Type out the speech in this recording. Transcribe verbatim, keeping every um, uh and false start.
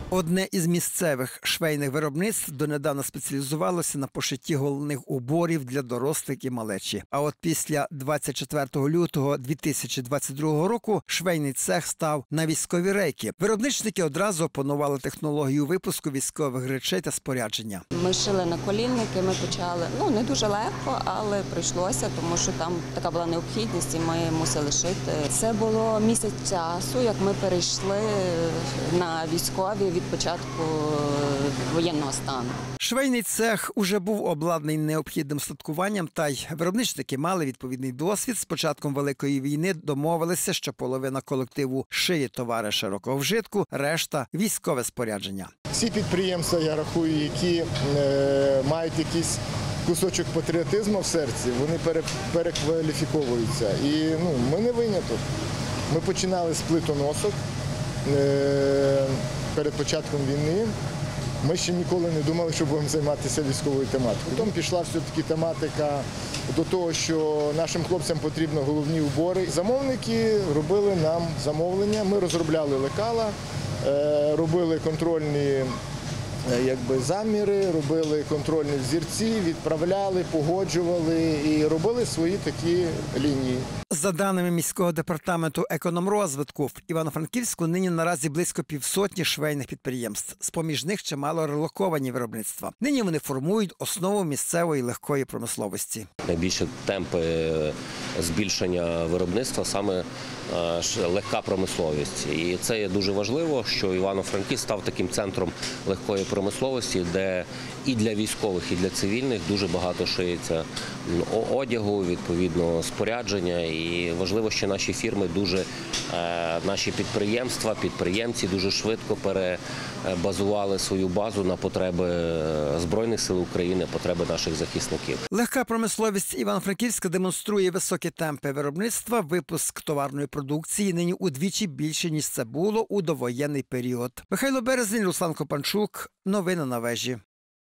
Одне із місцевих швейних виробництв донедавна спеціалізувалося на пошитті головних уборів для дорослих і малечі. А от після двадцять четвертого лютого дві тисячі двадцять другого року швейний цех став на військові рейки. Виробничники одразу опанували технологію випуску військових речей та спорядження. Ми шили наколінники, ми почали, ну не дуже легко, але прийшлося, тому що там така була необхідність і ми мусили шити. Це було місяць часу, як ми перейшли на військові від початку воєнного стану. Швейний цех уже був обладнаний необхідним статкуванням, та й виробничники мали відповідний досвід. З початком Великої війни домовилися, що половина колективу шиє товари широкого вжитку, решта – військове спорядження. Всі підприємства, я рахую, які е, мають якийсь кусочок патріотизму в серці, вони пере, перекваліфіковуються. І ну, ми не виняток. Ми починали з плитоносок е, перед початком війни. Ми ще ніколи не думали, що будемо займатися військовою тематикою. Потім пішла все-таки тематика до того, що нашим хлопцям потрібні головні убори. Замовники робили нам замовлення, ми розробляли лекала, робили контрольні якби, заміри, робили контрольні взірці, відправляли, погоджували і робили свої такі лінії. За даними міського департаменту економрозвитку, в Івано-Франківську нині наразі близько півсотні швейних підприємств. З-поміж них чимало релоковані виробництва. Нині вони формують основу місцевої легкої промисловості. Найбільші темпи збільшення виробництва саме легка промисловість. І це є дуже важливо, що Івано-Франківськ став таким центром легкої промисловості, де і для військових, і для цивільних дуже багато шиється одягу, відповідно, спорядження. І важливо, що наші фірми дуже, наші підприємства, підприємці дуже швидко перебазували свою базу на потреби Збройних сил України, потреби наших захисників. Легка промисловість Івано-Франківська демонструє високі темпи виробництва. Випуск товарної продукції нині удвічі більше, ніж це було у довоєнний період. Михайло Березень, Руслан Копанчук. Новини на вежі.